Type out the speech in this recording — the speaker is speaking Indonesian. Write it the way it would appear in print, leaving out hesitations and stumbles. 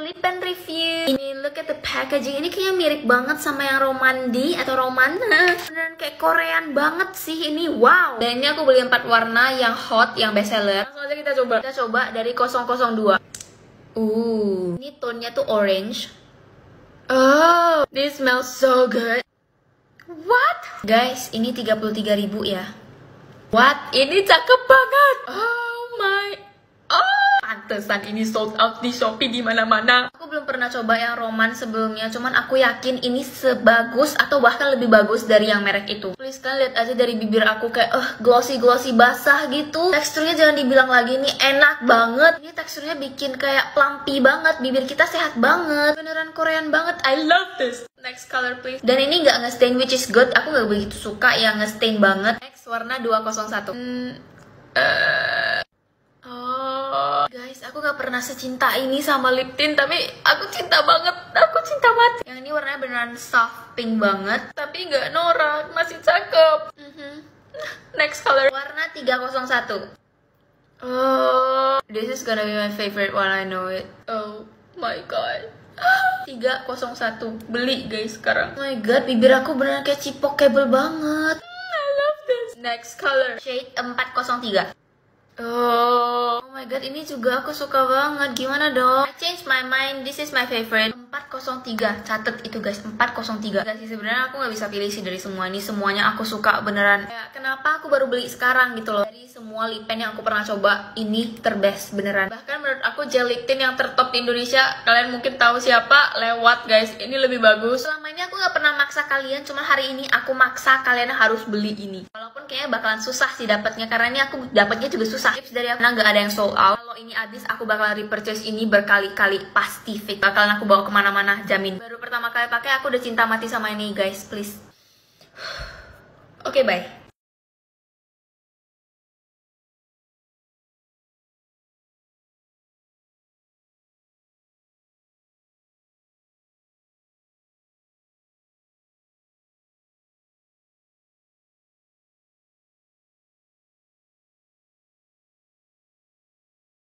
lip pen review. Ini look at the packaging. Ini kayaknya mirip banget sama yang Romandi atau Romana. Beneran kayak Korean banget sih ini. Wow. Dan ini aku beli 4 warna yang hot, yang best seller. Langsung aja kita coba. Kita coba dari 002. Ini tone-nya tuh orange. Oh, this smells so good. What? Guys, ini 33.000 ya. What? Ini cakep banget. Oh my. Oh, pantesan ini sold out di Shopee di mana-mana. Aku belum pernah coba yang Roman sebelumnya, cuman aku yakin ini sebagus atau bahkan lebih bagus dari yang merek itu. Please kalian lihat aja dari bibir aku kayak glossy basah gitu. Teksturnya jangan dibilang lagi, ini enak banget. Ini teksturnya bikin kayak plumpy banget, bibir kita sehat banget. Beneran Korean banget. I love this. Next color please. Dan ini nggak nge-stain, which is good. Aku nggak begitu suka yang nge-stain banget. Next warna 201. Guys, aku gak pernah secinta ini sama lip tint, tapi aku cinta banget, aku cinta mati. Yang ini warnanya beneran soft pink banget, tapi gak norak, masih cakep. Next color, warna 301. Oh, this is gonna be my favorite one, I know it. Oh my god. 301, beli guys sekarang. Oh my god, bibir aku beneran kayak cipokable banget. I love this. Next color, shade 403. Oh my god, ini juga aku suka banget. Gimana dong? I changed my mind. This is my favorite. 403. Catet itu guys, 403. Guys, sebenarnya aku nggak bisa pilih sih dari semua ini. Semuanya aku suka beneran. Kayak kenapa aku baru beli sekarang gitu loh. Dari semua lip pen yang aku pernah coba, ini terbest beneran. Bahkan menurut aku gel lip tint yang tertop di Indonesia, kalian mungkin tahu siapa, lewat guys. Ini lebih bagus. Selama ini aku nggak pernah maksa kalian, cuman hari ini aku maksa kalian harus beli ini. Walaupun kayaknya bakalan susah sih dapatnya, karena ini aku dapatnya juga susah. Tips dari aku, nggak ada yang sold out. Kalau ini habis, aku bakalan repurchase ini berkali-kali, pasti fix. Bakalan aku bawa kemana-mana, jamin. Baru pertama kali pakai, aku udah cinta mati sama ini guys, please. Oke, bye.